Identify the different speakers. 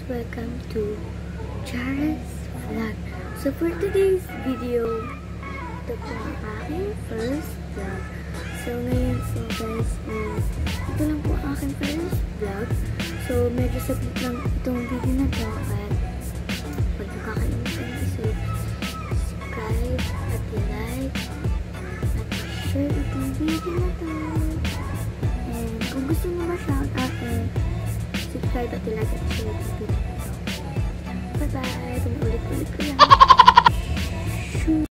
Speaker 1: welcome to Chara's Vlog. So for today's video, ito po ang aking first vlog. So ngayon guys, ito lang po ang aking first vlog. So medyo sabit lang itong video na to at pag nakakalimutan i-subscribe at i-like at i-share itong video na to. And kung gusto nyo ma-shoutout subscribe at i-like at i-share itong video na to. Bye-bye! Ulit-ulit ko lang.